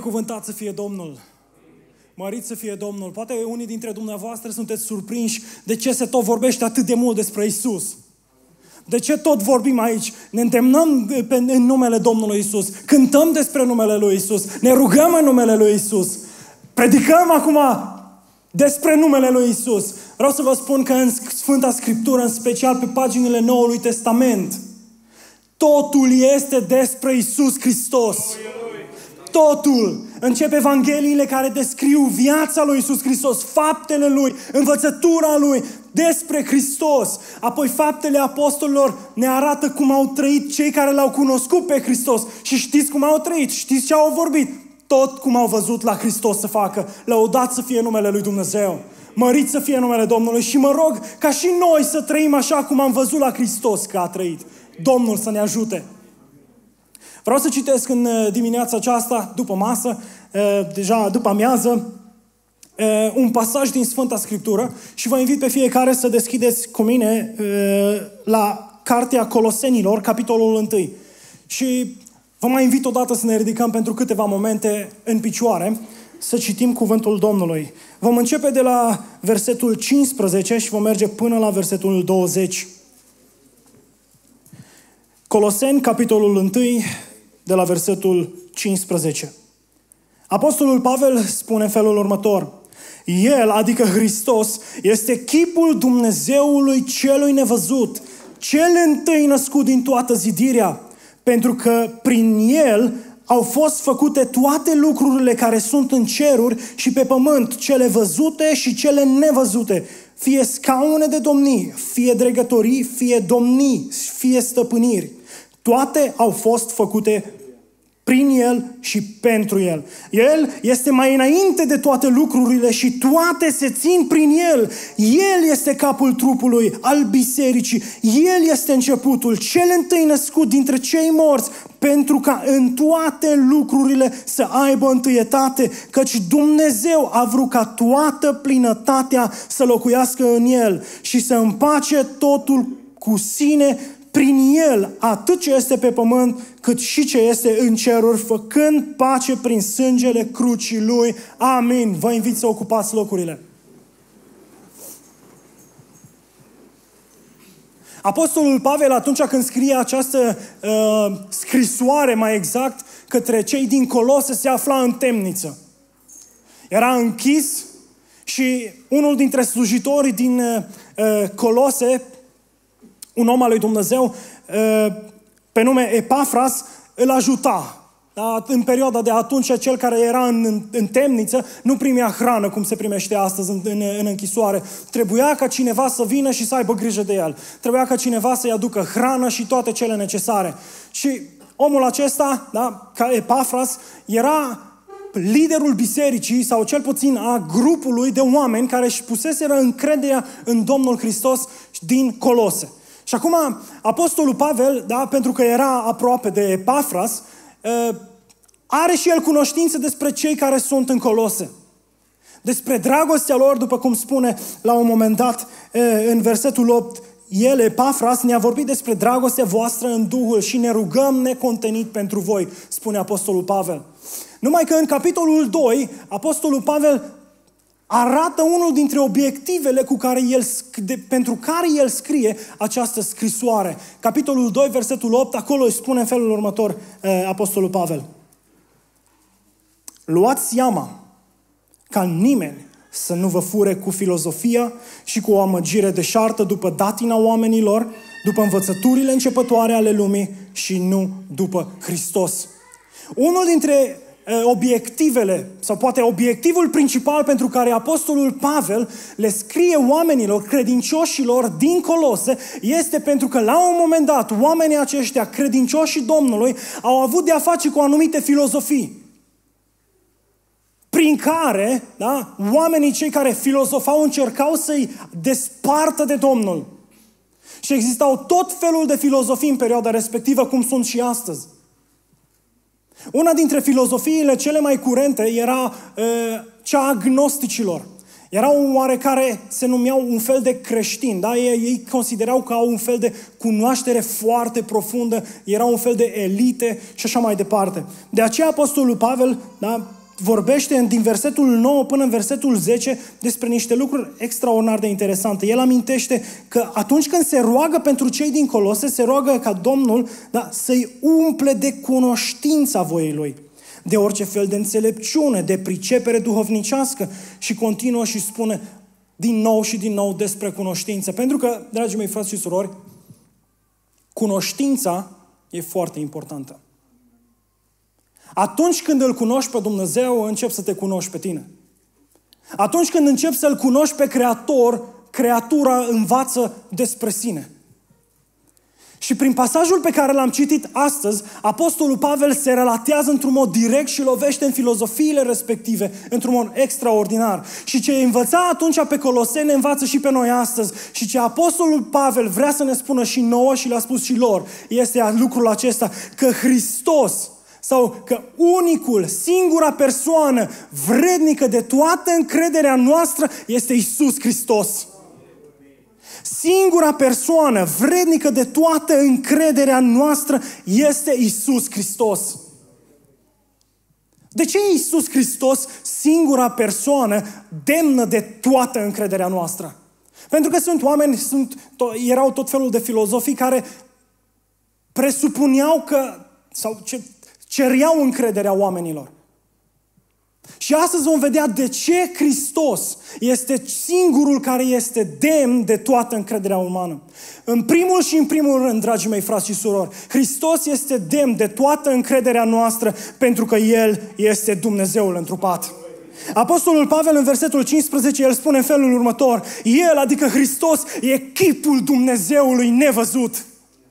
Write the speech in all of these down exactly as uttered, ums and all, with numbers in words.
Binecuvântat să fie Domnul. Mărit să fie Domnul. Poate unii dintre dumneavoastră sunteți surprinși de ce se tot vorbește atât de mult despre Isus. De ce tot vorbim aici? Ne îndemnăm în numele Domnului Isus. Cântăm despre numele Lui Isus. Ne rugăm în numele Lui Isus. Predicăm acum despre numele Lui Isus. Vreau să vă spun că în Sfânta Scriptură, în special pe paginile Noului Testament, totul este despre Isus Hristos. Totul. Începe Evangheliile care descriu viața lui Isus Hristos, faptele Lui, învățătura Lui despre Hristos. Apoi faptele apostolilor ne arată cum au trăit cei care L-au cunoscut pe Hristos. Și știți cum au trăit, știți ce au vorbit. Tot cum au văzut la Hristos să facă. Lăudat să fie numele Lui Dumnezeu. Mărit să fie numele Domnului. Și mă rog ca și noi să trăim așa cum am văzut la Hristos că a trăit. Domnul să ne ajute. Vreau să citesc în dimineața aceasta, după masă, deja după amiază, un pasaj din Sfânta Scriptură și vă invit pe fiecare să deschideți cu mine la Cartea Colosenilor, capitolul unu. Și vă mai invit odată să ne ridicăm pentru câteva momente în picioare, să citim cuvântul Domnului. Vom începe de la versetul cincisprezece și vom merge până la versetul douăzeci. Coloseni, capitolul unu, de la versetul cincisprezece. Apostolul Pavel spune în felul următor: El, adică Hristos, este chipul Dumnezeului celui nevăzut, cel întâi născut din toată zidirea, pentru că prin El au fost făcute toate lucrurile care sunt în ceruri și pe pământ, cele văzute și cele nevăzute, fie scaune de domnii, fie dregătorii, fie domnii, fie stăpâniri. Toate au fost făcute prin El și pentru El. El este mai înainte de toate lucrurile și toate se țin prin El. El este capul trupului, al bisericii. El este începutul, cel întâi născut dintre cei morți, pentru ca în toate lucrurile să aibă întâietate, căci Dumnezeu a vrut ca toată plinătatea să locuiască în El și să împace totul cu sine prin El, atât ce este pe pământ, cât și ce este în ceruri, făcând pace prin sângele crucii Lui. Amin. Vă invit să ocupați locurile. Apostolul Pavel, atunci când scrie această uh, scrisoare, mai exact, către cei din Colose, se afla în temniță. Era închis și unul dintre slujitorii din uh, Colose, un om al lui Dumnezeu, pe nume Epafras, îl ajuta. În perioada de atunci, cel care era în, în temniță nu primea hrană, cum se primește astăzi în, în, în închisoare. Trebuia ca cineva să vină și să aibă grijă de el. Trebuia ca cineva să-i aducă hrană și toate cele necesare. Și omul acesta, da, ca Epafras, era liderul bisericii, sau cel puțin a grupului de oameni care își puseseră încrederea în Domnul Hristos din Colose. Și acum, apostolul Pavel, da, pentru că era aproape de Epafras, are și el cunoștință despre cei care sunt în Colose. Despre dragostea lor, după cum spune la un moment dat în versetul opt, el, Epafras, ne-a vorbit despre dragostea voastră în Duhul și ne rugăm necontenit pentru voi, spune apostolul Pavel. Numai că în capitolul doi, apostolul Pavel arată unul dintre obiectivele cu care el, de, pentru care el scrie această scrisoare. Capitolul doi, versetul opt, acolo îi spune în felul următor eh, apostolul Pavel. Luați seama ca nimeni să nu vă fure cu filozofia și cu o amăgire deșartă după datina oamenilor, după învățăturile începătoare ale lumii și nu după Hristos. Unul dintre obiectivele, sau poate obiectivul principal pentru care apostolul Pavel le scrie oamenilor, credincioșilor din Colose, este pentru că la un moment dat oamenii aceștia, credincioșii Domnului, au avut de-a face cu anumite filozofii prin care, da, oamenii cei care filozofau încercau să-i despartă de Domnul. Și existau tot felul de filozofii în perioada respectivă, cum sunt și astăzi. Una dintre filozofiile cele mai curente era e, cea a gnosticilor. Erau oarecare, se numeau un fel de creștini, da? Ei, ei considerau că au un fel de cunoaștere foarte profundă, erau un fel de elite și așa mai departe. De aceea apostolul Pavel, da, vorbește din versetul nouă până în versetul zece despre niște lucruri extraordinar de interesante. El amintește că atunci când se roagă pentru cei din Colose, se roagă ca Domnul, da, să-i umple de cunoștința voiei Lui, de orice fel de înțelepciune, de pricepere duhovnicească, și continuă și spune din nou și din nou despre cunoștință. Pentru că, dragii mei frați și surori, cunoștința e foarte importantă. Atunci când îl cunoști pe Dumnezeu, începi să te cunoști pe tine. Atunci când începi să-L cunoști pe Creator, creatura învață despre sine. Și prin pasajul pe care l-am citit astăzi, Apostolul Pavel se relatează într-un mod direct și lovește în filozofiile respective, într-un mod extraordinar. Și ce învăța atunci pe Coloseni, învață și pe noi astăzi. Și ce Apostolul Pavel vrea să ne spună și nouă și le-a spus și lor, este lucrul acesta, că Hristos, sau că unicul, singura persoană vrednică de toată încrederea noastră este Iisus Hristos. Singura persoană vrednică de toată încrederea noastră este Iisus Hristos. De ce e Iisus Hristos singura persoană demnă de toată încrederea noastră? Pentru că sunt oameni, sunt, erau tot felul de filozofii care presupuneau că, sau ce, cereau încrederea oamenilor. Și astăzi vom vedea de ce Hristos este singurul care este demn de toată încrederea umană. În primul și în primul rând, dragii mei frați și surori, Hristos este demn de toată încrederea noastră pentru că El este Dumnezeul întrupat. Apostolul Pavel în versetul cincisprezece, el spune în felul următor: El, adică Hristos, e chipul Dumnezeului nevăzut.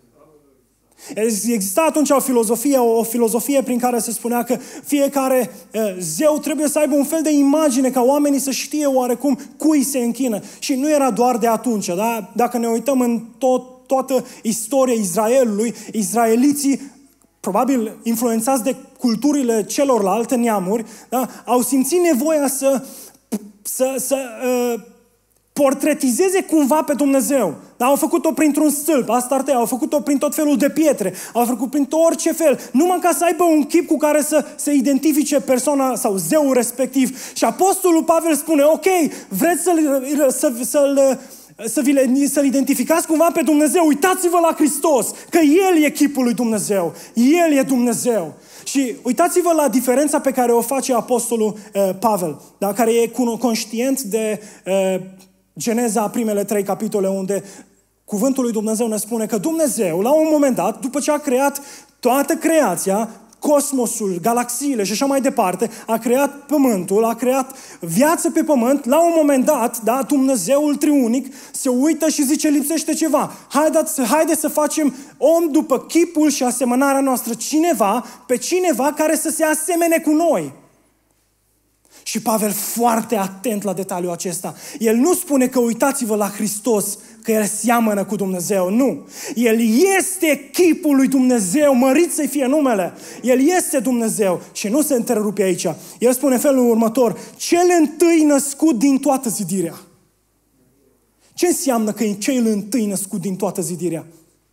Exista atunci o filozofie, o filozofie prin care se spunea că fiecare uh, zeu trebuie să aibă un fel de imagine ca oamenii să știe oarecum cui se închină. Și nu era doar de atunci, da? Dacă ne uităm în tot, toată istoria Israelului, izraeliții, probabil influențați de culturile celorlalte neamuri, da? Au simțit nevoia să, să, să uh, portretizeze cumva pe Dumnezeu. Dar au făcut-o printr-un stâlp, Astarte, au făcut-o prin tot felul de pietre, au făcut prin orice fel, numai ca să aibă un chip cu care să se identifice persoana sau zeul respectiv. Și Apostolul Pavel spune: ok, vreți să-l, să, să-l, să vi să-l identificați cumva pe Dumnezeu, uitați-vă la Hristos, că El e chipul lui Dumnezeu, El e Dumnezeu. Și uitați-vă la diferența pe care o face Apostolul uh, Pavel, da? Care e conștient de uh, Geneza, primele trei capitole, unde cuvântul lui Dumnezeu ne spune că Dumnezeu, la un moment dat, după ce a creat toată creația, cosmosul, galaxiile și așa mai departe, a creat pământul, a creat viață pe pământ, la un moment dat, da, Dumnezeul triunic se uită și zice: lipsește ceva. Haideți, haide să facem om după chipul și asemănarea noastră, cineva, pe cineva care să se asemene cu noi. Și Pavel, foarte atent la detaliul acesta, el nu spune că uitați-vă la Hristos, că El seamănă cu Dumnezeu. Nu. El este chipul lui Dumnezeu, mărit să-i fie numele. El este Dumnezeu și nu se întrerupe aici. El spune în felul următor: cel întâi născut din toată zidirea. Ce înseamnă că e cel întâi născut din toată zidirea?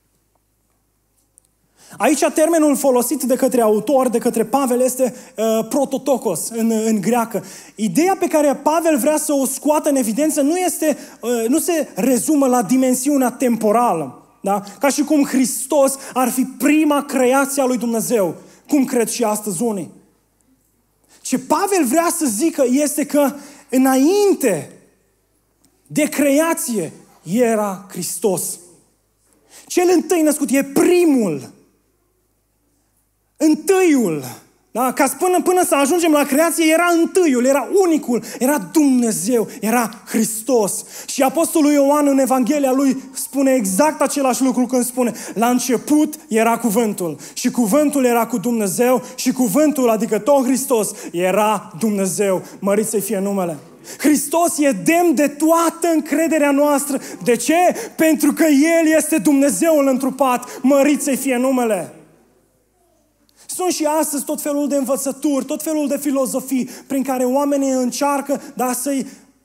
Aici termenul folosit de către autor, de către Pavel, este uh, prototokos în, în greacă. Ideea pe care Pavel vrea să o scoată în evidență nu, este, uh, nu se rezumă la dimensiunea temporală. Da? Ca și cum Hristos ar fi prima creație a lui Dumnezeu, cum cred și astăzi unii. Ce Pavel vrea să zică este că înainte de creație era Hristos. Cel întâi născut e primul. Întâiul, da? Ca până, până să ajungem la creație, era întâiul, era unicul, era Dumnezeu, era Hristos. Și Apostolul Ioan în Evanghelia lui spune exact același lucru când spune: la început era cuvântul și cuvântul era cu Dumnezeu și cuvântul, adică tot Hristos, era Dumnezeu. Mărit să-i fie numele. Hristos e demn de toată încrederea noastră. De ce? Pentru că El este Dumnezeul întrupat. Mărit să-i fie numele. Sunt și astăzi tot felul de învățături, tot felul de filozofii prin care oamenii încearcă, da, să-i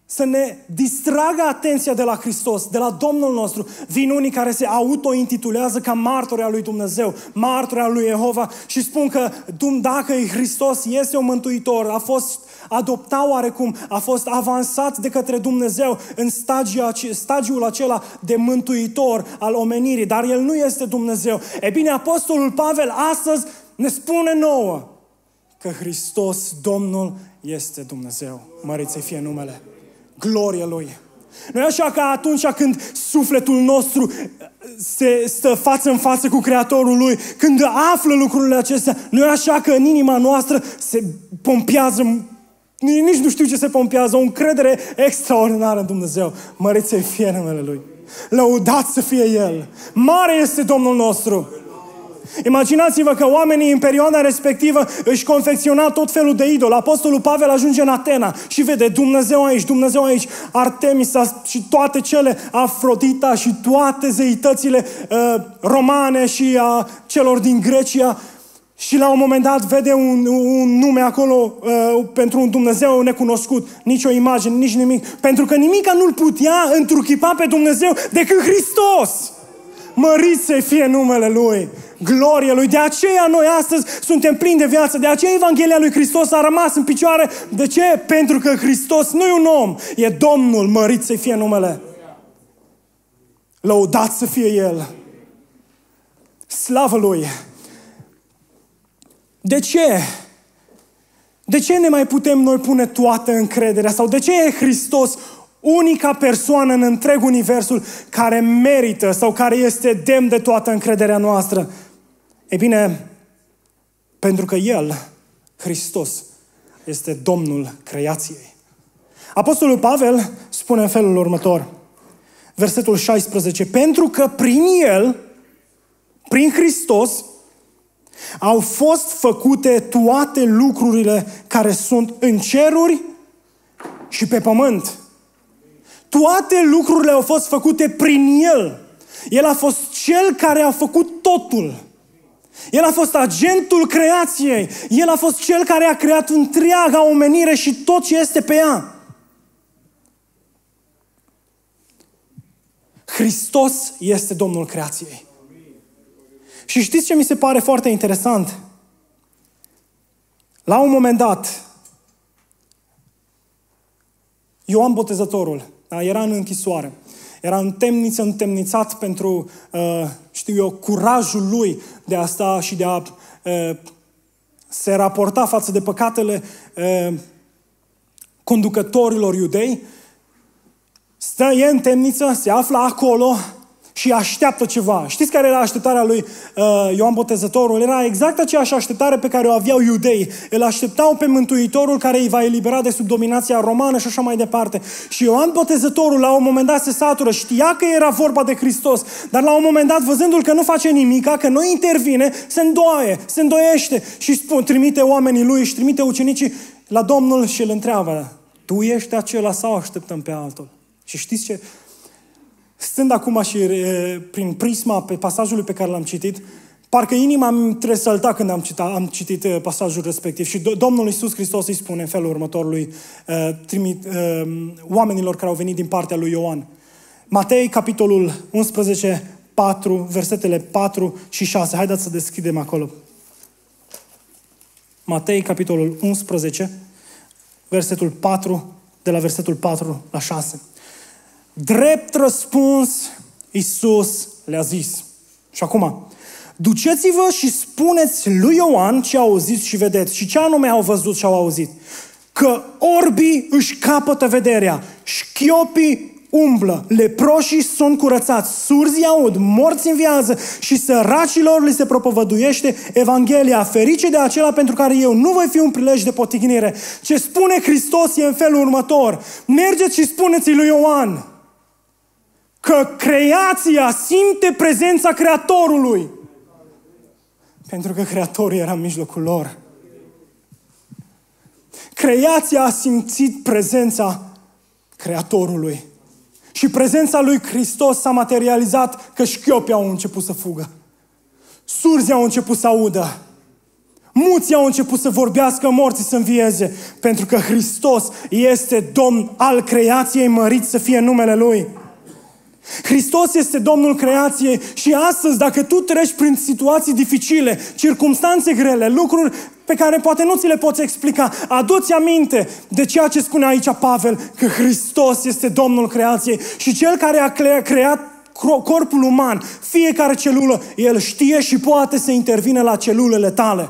să ne distragă atenția de la Hristos, de la Domnul nostru. Vin unii care se auto-intitulează ca martori al lui Dumnezeu, martori al lui Jehova și spun că dacă Hristos este un mântuitor, a fost adoptat oarecum, a fost avansat de către Dumnezeu în stagiul, stagiul acela de mântuitor al omenirii, dar El nu este Dumnezeu. E bine, Apostolul Pavel astăzi ne spune nouă că Hristos, Domnul, este Dumnezeu. Mărit să fie numele. Gloria Lui. Nu e așa că atunci când sufletul nostru se stă față în față cu Creatorul Lui, când află lucrurile acestea, nu e așa că în inima noastră se pompează, nici nu știu ce se pompează, o încredere extraordinară în Dumnezeu. Mărit să fie numele Lui. Lăudat să fie El. Mare este Domnul nostru. Imaginați-vă că oamenii în perioada respectivă își confecționa tot felul de idoli. Apostolul Pavel ajunge în Atena și vede Dumnezeu aici, Dumnezeu aici, Artemisa și toate cele, Afrodita și toate zeitățile uh, romane și a celor din Grecia. Și la un moment dat vede un, un nume acolo uh, pentru un Dumnezeu necunoscut. Nici o imagine, nici nimic. Pentru că nimica nu-L putea întruchipa pe Dumnezeu decât Hristos. Mărit să fie numele Lui. Gloria Lui. De aceea noi astăzi suntem plini de viață. De aceea Evanghelia lui Hristos a rămas în picioare. De ce? Pentru că Hristos nu e un om. E Domnul. Mărit să fie numele. Lăudat să fie El. Slavă Lui. De ce? De ce ne mai putem noi pune toată încrederea? Sau de ce e Hristos unica persoană în întreg universul care merită sau care este demn de toată încrederea noastră? E bine, pentru că El, Hristos, este Domnul creației. Apostolul Pavel spune în felul următor, versetul șaisprezece, pentru că prin El, prin Hristos, au fost făcute toate lucrurile care sunt în ceruri și pe pământ. Toate lucrurile au fost făcute prin El. El a fost Cel care a făcut totul. El a fost agentul creației. El a fost Cel care a creat întreaga omenire și tot ce este pe ea. Hristos este Domnul creației. Și știți ce mi se pare foarte interesant? La un moment dat, Ioan Botezătorul, da, era în închisoare. Era în temniță, întemnițat pentru, uh, știu eu, curajul lui de a sta și de a uh, se raporta față de păcatele uh, conducătorilor iudei. Stă, e în temniță, se află acolo și așteaptă ceva. Știți care era așteptarea lui uh, Ioan Botezătorul? Era exact aceeași așteptare pe care o aveau iudeii. Îl așteptau pe Mântuitorul care îi va elibera de sub dominația romană și așa mai departe. Și Ioan Botezătorul la un moment dat se satură, știa că era vorba de Hristos, dar la un moment dat, văzându-l că nu face nimica, că nu intervine, se îndoaie, se îndoiește și spune, trimite oamenii lui și trimite ucenicii la Domnul și îl întreabă, tu ești acela sau așteptăm pe altul? Și știți ce? Stând acum și e, prin prisma pe pasajul pe care l-am citit, parcă inima mi tresălta când am citit, am citit e, pasajul respectiv. Și Domnul Iisus Hristos îi spune în felul următor lui e, trimit, e, oamenilor care au venit din partea lui Ioan. Matei, capitolul unsprezece, patru, versetele patru și șase. Haideți să deschidem acolo. Matei, capitolul unsprezece, versetul patru, de la versetul patru la șase. Drept răspuns, Iisus le-a zis. Și acum, duceți-vă și spuneți lui Ioan ce au auzit și vedeți. Și ce anume au văzut și au auzit? Că orbii își capătă vederea, șchiopii umblă, leproșii sunt curățați, surzii aud, morți înviază și săracilor li se propovăduiește Evanghelia. Ferice de acela pentru care eu nu voi fi un prilej de potignire. Ce spune Hristos e în felul următor. Mergeți și spuneți-i lui Ioan că creația simte prezența Creatorului. Pentru că Creatorul era în mijlocul lor. Creația a simțit prezența Creatorului. Și prezența lui Hristos s-a materializat că șchiopii au început să fugă. Surzii au început să audă. Muții au început să vorbească, morții să învieze, pentru că Hristos este Domn al creației, mărit să fie numele Lui. Hristos este Domnul creației și astăzi, dacă tu treci prin situații dificile, circumstanțe grele, lucruri pe care poate nu ți le poți explica, adu-ți aminte de ceea ce spune aici Pavel, că Hristos este Domnul creației și Cel care a creat corpul uman, fiecare celulă, El știe și poate să intervină la celulele tale.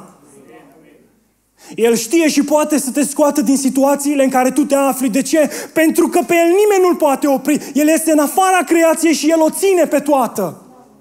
El știe și poate să te scoată din situațiile în care tu te afli. De ce? Pentru că pe El nimeni nu-L poate opri. El este în afara creației și El o ține pe toată.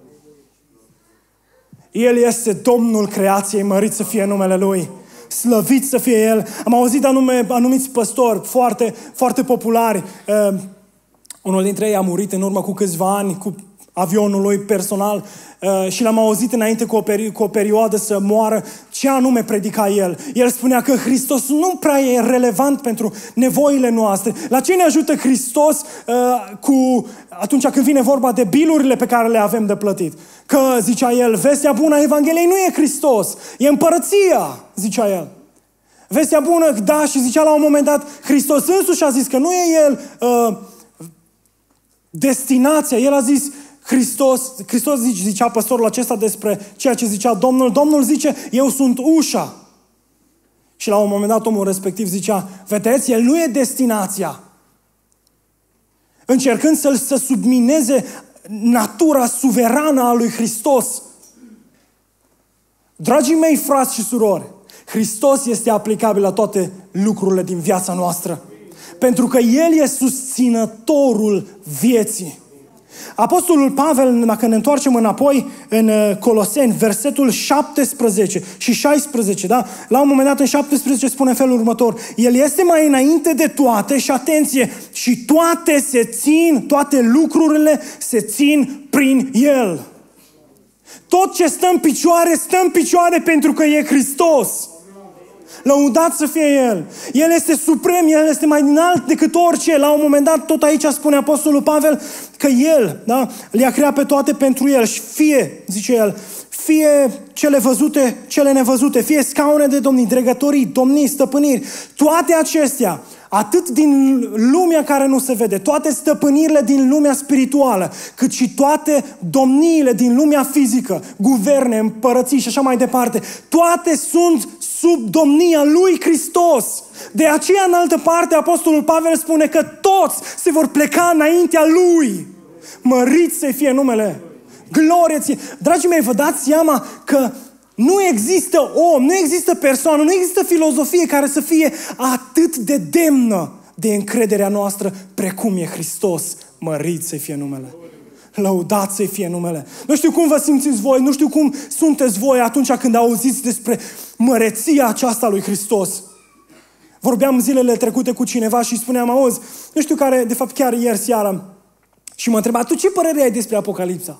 El este Domnul creației, mărit să fie numele Lui. Slăvit să fie El. Am auzit anume, anumiți păstori foarte, foarte populari. Uh, unul dintre ei a murit în urmă cu câțiva ani cu avionul lui personal uh, și l-am auzit înainte cu o, peri- cu o perioadă să moară. Ce anume predica el? El spunea că Hristos nu prea e relevant pentru nevoile noastre. La ce ne ajută Hristos uh, cu, atunci când vine vorba de bilurile pe care le avem de plătit? Că, zicea el, vestea bună a Evangheliei nu e Hristos, e împărăția, zicea el. Vestea bună, da, și zicea la un moment dat, Hristos însuși a zis că nu e El uh, destinația. El a zis, Hristos, Hristos zice, zicea păstorul acesta despre ceea ce zicea Domnul. Domnul zice, eu sunt ușa. Și la un moment dat omul respectiv zicea, vedeți, El nu e destinația. Încercând să, să submineze natura suverană a lui Hristos. Dragii mei, frați și surori, Hristos este aplicabil la toate lucrurile din viața noastră. Pentru că El e susținătorul vieții. Apostolul Pavel, dacă ne întoarcem înapoi în Coloseni, versetul șaptesprezece și șaisprezece, da? La un moment dat în șaptesprezece spune în felul următor, El este mai înainte de toate și atenție, și toate se țin, toate lucrurile se țin prin El. Tot ce stă în picioare, stă în picioare pentru că e Hristos. Lăudat să fie El. El este suprem, El este mai înalt decât orice. La un moment dat, tot aici spune Apostolul Pavel că El, da, le-a creat pe toate pentru El. Și fie, zice El, fie cele văzute, cele nevăzute, fie scaune de domnii, dregătorii, domnii, stăpâniri, toate acestea, atât din lumea care nu se vede, toate stăpânirile din lumea spirituală, cât și toate domniile din lumea fizică, guverne, împărății și așa mai departe, toate sunt sub domnia lui Hristos. De aceea, în altă parte, Apostolul Pavel spune că toți se vor pleca înaintea Lui. Mărit să fie numele. Glorie ție. Dragii mei, vă dați seama că nu există om, nu există persoană, nu există filozofie care să fie atât de demnă de încrederea noastră precum e Hristos. Mărit să fie numele. Lăudat să fie numele. Nu știu cum vă simțiți voi, nu știu cum sunteți voi atunci când auziți despre măreția aceasta lui Hristos. Vorbeam zilele trecute cu cineva și spuneam, auzi, nu știu care, de fapt chiar ieri seara, și mă întreba, tu ce părere ai despre Apocalipsa?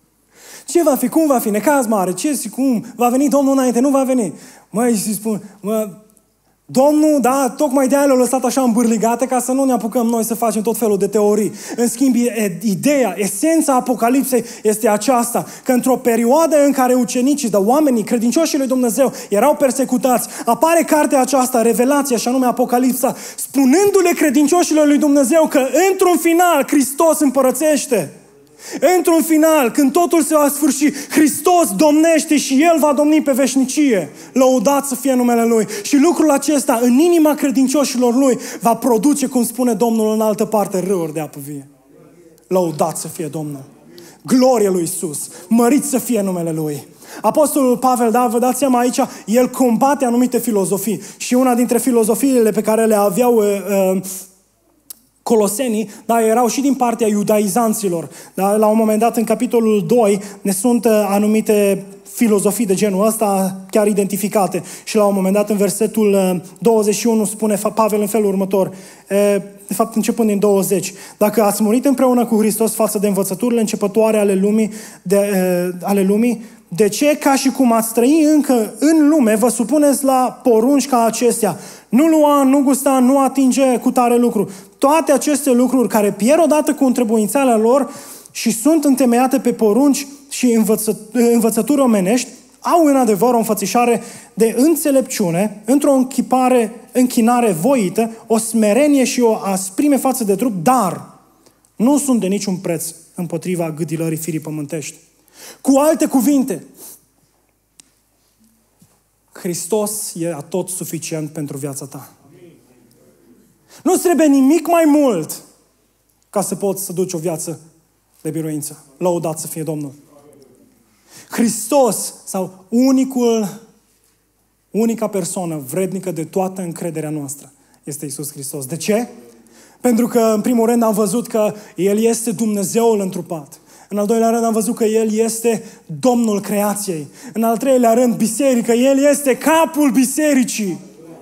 Ce va fi? Cum va fi? Necaz mare? Ce și cum? Va veni Domnul înainte? Nu va veni? Măi, și spun, mă, Domnul, da, tocmai de-aia le-a lăsat așa îmbârligate ca să nu ne apucăm noi să facem tot felul de teorii. În schimb, ideea, esența Apocalipsei este aceasta, că într-o perioadă în care ucenicii, dar oamenii, credincioșii lui Dumnezeu, erau persecutați, apare cartea aceasta, Revelația, și anume Apocalipsa, spunându-le credincioșilor lui Dumnezeu că într-un final Hristos împărățește. Într-un final, când totul se va sfârși, Hristos domnește și El va domni pe veșnicie. Lăudat să fie numele Lui. Și lucrul acesta, în inima credincioșilor Lui, va produce, cum spune Domnul în altă parte, râuri de apă vie. Lăudat să fie Domnul. Glorie lui Iisus. Mărit să fie numele Lui. Apostolul Pavel, da, vă dați seama aici, el combate anumite filozofii. Și una dintre filozofiile pe care le aveau uh, uh, Colosenii, dar erau și din partea iudaizanților. Da? La un moment dat, în capitolul doi, ne sunt uh, anumite filozofii de genul ăsta chiar identificate. Și la un moment dat, în versetul uh, douăzeci și unu, spune Pavel în felul următor, uh, de fapt începând din douăzeci, dacă ați murit împreună cu Hristos față de învățăturile începătoare ale lumii, de, uh, ale lumii, de ce, ca și cum ați trăi încă în lume, vă supuneți la porunci ca acestea? Nu lua, nu gusta, nu atinge cu tare lucru. Toate aceste lucruri care pierd odată cu întrebuințarea lor și sunt întemeiate pe porunci și învăță, învățături omenești, au în adevăr o înfățișare de înțelepciune, într-o închipare, închinare voită, o smerenie și o asprime față de trup, dar nu sunt de niciun preț împotriva gâdilării firii pământești. Cu alte cuvinte, Hristos e atot suficient pentru viața ta. Nu-ți trebuie nimic mai mult ca să poți să duci o viață de biruință. Lăudat să fie Domnul. Hristos sau unicul, unica persoană vrednică de toată încrederea noastră este Iisus Hristos. De ce? Pentru că, în primul rând, am văzut că El este Dumnezeul întrupat. În al doilea rând, am văzut că El este Domnul creației. În al treilea rând, biserică. El este capul bisericii.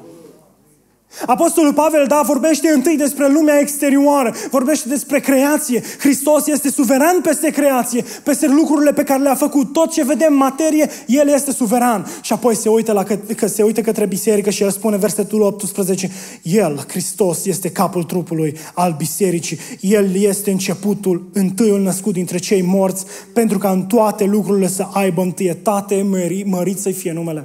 Apostolul Pavel, da, vorbește întâi despre lumea exterioară, vorbește despre creație. Hristos este suveran peste creație, peste lucrurile pe care le-a făcut. Tot ce vedem în materie, El este suveran. Și apoi se uită, la că, că se uită către biserică și El spune, versetul optsprezece, El, Hristos, este capul trupului al bisericii. El este începutul, întâiul născut dintre cei morți, pentru ca în toate lucrurile să aibă întâietate, mări, mărit să-i fie numele.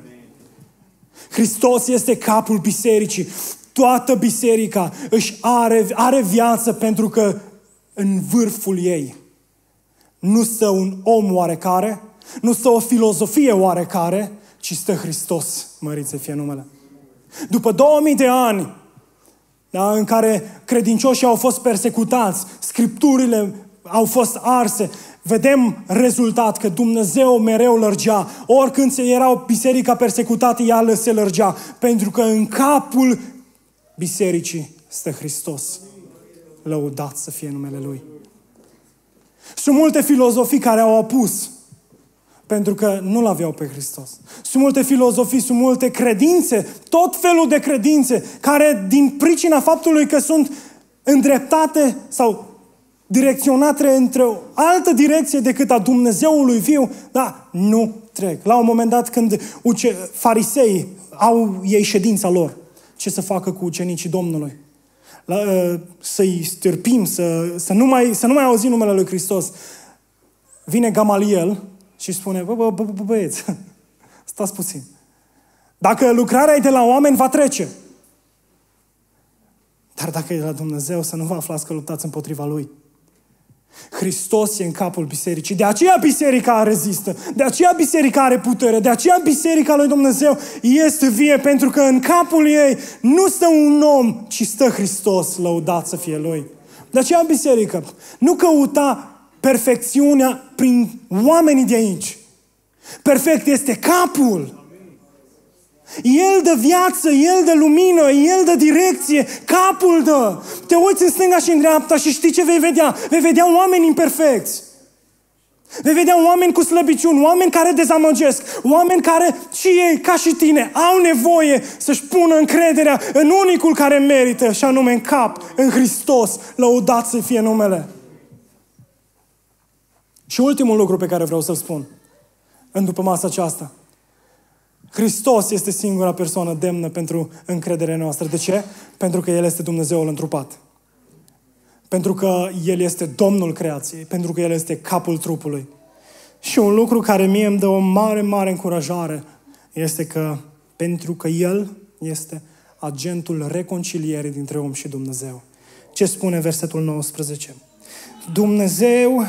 Hristos este capul bisericii. Toată biserica își are, are viață pentru că în vârful ei nu stă un om oarecare, nu stă o filozofie oarecare, ci stă Hristos, mărit să fie numele. După două mii de ani, da, în care credincioșii au fost persecutați, scripturile au fost arse, vedem rezultat că Dumnezeu mereu lărgea. Oricând se era biserica persecutată, ea se lărgea. Pentru că în capul bisericii stă Hristos. Lăudat să fie numele Lui. Sunt multe filozofii care au opus pentru că nu-L aveau pe Hristos. Sunt multe filozofii, sunt multe credințe, tot felul de credințe, care din pricina faptului că sunt îndreptate sau direcționate între o altă direcție decât a Dumnezeului viu, da, nu trec. La un moment dat când uce, farisei au ei ședința lor, ce să facă cu ucenicii Domnului? La, să-i stârpim, să, să, nu mai, să nu mai auzi numele lui Hristos. Vine Gamaliel și spune, bă, bă, bă, bă băieți, stați puțin. Dacă lucrarea e de la oameni, va trece. Dar dacă e de la Dumnezeu, să nu vă aflați că luptați împotriva Lui. Hristos e în capul bisericii. De aceea biserica rezistă. De aceea biserica are putere. De aceea biserica lui Dumnezeu este vie. Pentru că în capul ei nu stă un om, ci stă Hristos. Lăudat să fie Lui. De aceea biserica nu căuta perfecțiunea prin oamenii de aici. Perfect este capul. El dă viață, El dă lumină, El dă direcție, capul dă. Te uiți în stânga și în dreapta și știi ce vei vedea? Vei vedea oameni imperfecți. Vei vedea oameni cu slăbiciuni, oameni care dezamăgesc, oameni care și ei, ca și tine, au nevoie să-și pună încrederea în unicul care merită, și anume în cap, în Hristos. Lăudat să fie numele. Și ultimul lucru pe care vreau să-l spun în după masa aceasta. Hristos este singura persoană demnă pentru încrederea noastră. De ce? Pentru că El este Dumnezeul întrupat. Pentru că El este Domnul creației. Pentru că El este capul trupului. Și un lucru care mie îmi dă o mare, mare încurajare este că pentru că El este agentul reconcilierii dintre om și Dumnezeu. Ce spune versetul nouăsprezece? Dumnezeu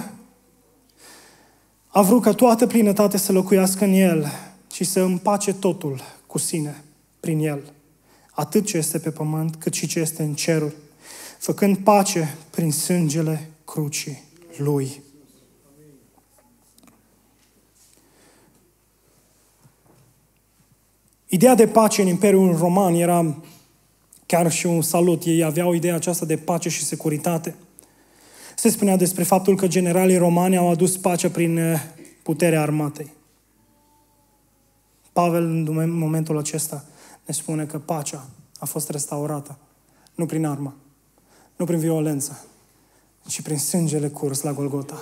a vrut ca toată plinătatea să locuiască în El și să împace totul cu sine, prin El, atât ce este pe pământ, cât și ce este în ceruri, făcând pace prin sângele crucii Lui. Ideea de pace în Imperiul Roman era chiar și un salut. Ei aveau ideea aceasta de pace și securitate. Se spunea despre faptul că generalii romani au adus pacea prin puterea armatei. Pavel, în momentul acesta, ne spune că pacea a fost restaurată. Nu prin armă, nu prin violență, ci prin sângele curs la Golgota.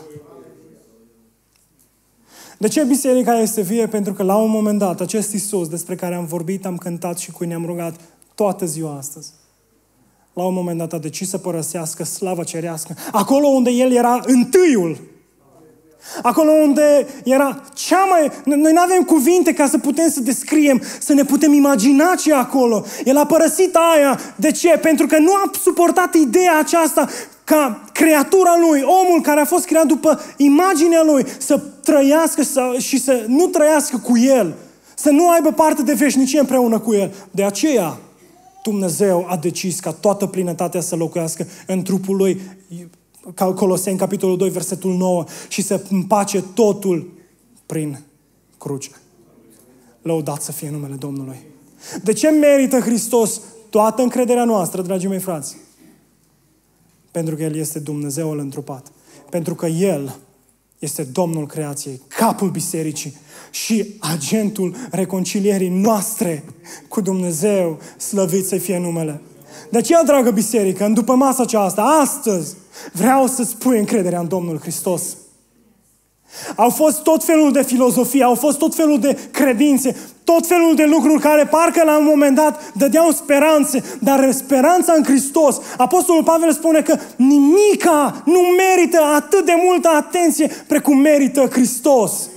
De ce biserica este vie? Pentru că la un moment dat, acest Iisus despre care am vorbit, am cântat și cui ne-am rugat toată ziua astăzi, la un moment dat a decis să părăsească slava cerească. Acolo unde El era întâiul. Acolo unde era cea mai... Noi nu avem cuvinte ca să putem să descriem, să ne putem imagina ce e acolo. El a părăsit aia. De ce? Pentru că nu a suportat ideea aceasta ca creatura lui, omul care a fost creat după imaginea lui, să trăiască și să nu trăiască cu el. Să nu aibă parte de veșnicie împreună cu el. De aceea Dumnezeu a decis ca toată plinătatea să locuiască în trupul lui, Coloseni, capitolul doi, versetul nouă, și să împace totul prin cruce. Lăudat să fie numele Domnului. De ce merită Hristos toată încrederea noastră, dragii mei frați? Pentru că El este Dumnezeul întrupat. Pentru că El este Domnul creației, capul bisericii și agentul reconcilierii noastre cu Dumnezeu, slăvit să fie numele. De aceea, dragă biserică, în după masa aceasta, astăzi, vreau să-ți pui încrederea în Domnul Hristos. Au fost tot felul de filozofii, au fost tot felul de credințe, tot felul de lucruri care parcă la un moment dat dădeau speranțe, dar speranța în Hristos. Apostolul Pavel spune că nimica nu merită atât de multă atenție precum merită Hristos.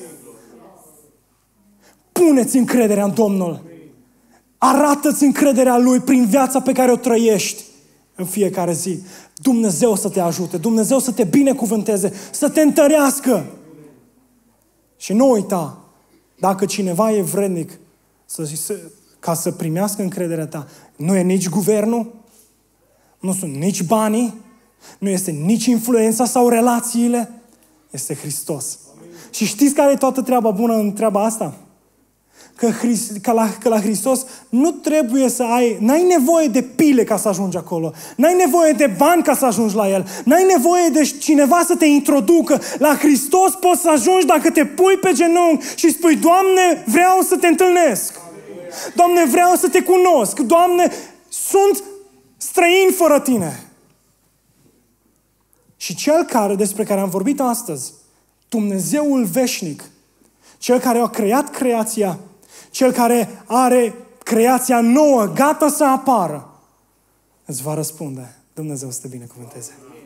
Puneți încrederea în Domnul. Arată-ți încrederea Lui prin viața pe care o trăiești în fiecare zi. Dumnezeu să te ajute, Dumnezeu să te binecuvânteze, să te întărească. Și nu uita, dacă cineva e vrednic să, să, ca să primească încrederea ta, nu e nici guvernul, nu sunt nici banii, nu este nici influența sau relațiile, este Hristos. Și știți care e toată treaba bună în treaba asta? Că, Christ, că, la, că la Hristos nu trebuie să ai, n-ai nevoie de pile ca să ajungi acolo, n-ai nevoie de bani ca să ajungi la El, n-ai nevoie de cineva să te introducă. La Hristos poți să ajungi dacă te pui pe genunchi și spui: Doamne, vreau să te întâlnesc. Doamne, vreau să te cunosc. Doamne, sunt străin fără Tine. Și Cel care, despre care am vorbit astăzi, Dumnezeul veșnic, Cel care a creat creația, Cel care are creația nouă, gata să apară, îți va răspunde: Dumnezeu să te binecuvânteze.